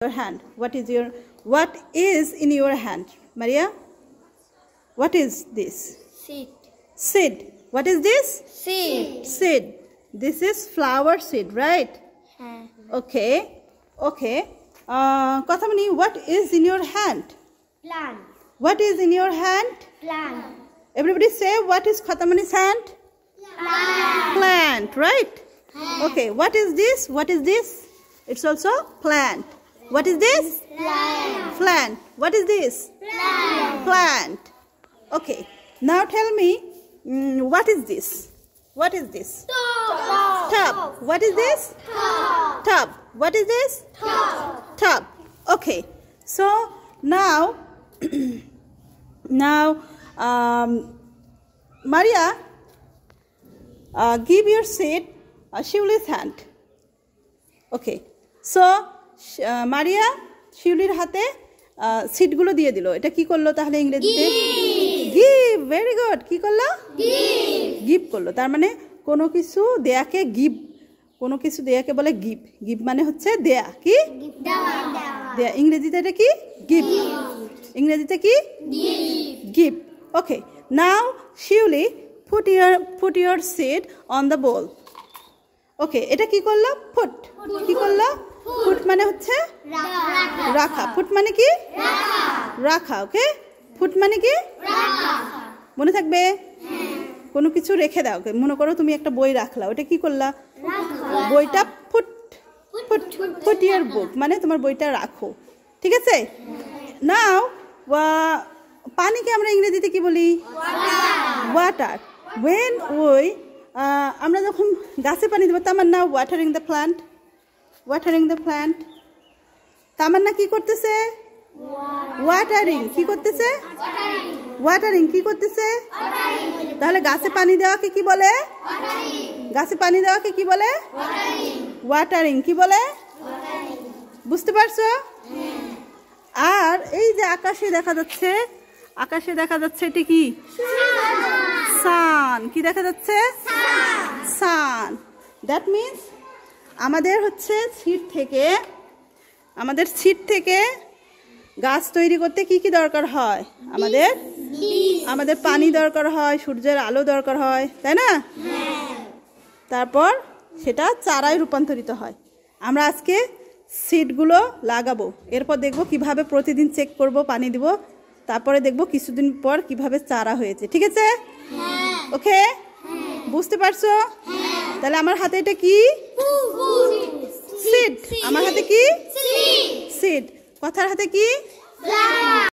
your hand? What is in your hand, Maria? What is this? Seed. Seed. What is this? Seed. Seed. This is flower seed, right? Okay. Kathamani, what is in your hand? Plant. What is in your hand? Plant. Everybody say, what is Kathamani's hand? Plant. Plant, right? Okay, what is this? What is this? It's also plant. What is this? Plant. Plant. What is this? Plant. Plant. Okay, now tell me, what is this? What is this? Tub. What is this? Tub. What is this? Tub. Okay, so now, Maria, give your seed Shiuli's hand. Okay, so Maria শিউলির হাতে সিডগুলো দিয়ে দিল। এটা কি করলো তাহলে ইংরেজিতে? Give. Very good. কি করলো? গিভ করলো। তার মানে কোনো কিছু দেয়াকে গিভ, কোনো কিছু দেয়াকে বলে গিভ। গিভ মানে হচ্ছে দেয়া। কি? দেয়া। ইংরেজিতে এটা কি? গিভ। ইংরেজিতে কি? Give. Okay, now Shiuli put your seed on the bowl. Okay, এটা কি করলো? ফুট। কি করলো? ফুট মানে হচ্ছে রাখা। ফুট মানে কি? রাখা। ওকে, ফুট মানে কি? মনে থাকবে? কোনো কিছু রেখে দাও। মনে করো তুমি একটা বই রাখলা, ওটা কি করলা? বইটা ফুট ইয়ার বুক মানে তোমার বইটা রাখো। ঠিক আছে? নাও পানিকে আমরা ইংরেজিতে কি বলি? ওয়াটার। when we আমরা যখন গাছে পানি দেবো, Tamanna watering the plant. Watering the plant. Tamanna কি করতেছে? ওয়াটারিং। কি করতেছে? ওয়াটারিং। কি করতেছে? তাহলে গাছে পানি দেওয়াকে কি বলে? গাছে পানি দেওয়াকে কি বলে? ওয়াটারিং। কি বলে? বুঝতে পারছো? আর এই যে আকাশে দেখা যাচ্ছে, আকাশে দেখা যাচ্ছে এটি কি? সান। কি দেখা যাচ্ছে? সান। দ্যাট মিন্স আমাদের হচ্ছে সিড থেকে গাছ তৈরি করতে কি কি দরকার হয়? আমাদের পানি দরকার হয়, সূর্যের আলো দরকার হয়, তাই না? তারপর সেটা চারায় রূপান্তরিত হয়। আমরা আজকে সিডগুলো লাগাবো, এরপর দেখবো কিভাবে প্রতিদিন চেক করব, পানি দিব, তারপরে দেখবো কিছুদিন পর কিভাবে চারা হয়েছে। ঠিক আছে? ওকে, বুঝতে পারছো? তাহলে আমার হাতে এটা কি? সিড। আমার হাতে কি? সিড। কথার হাতে কি?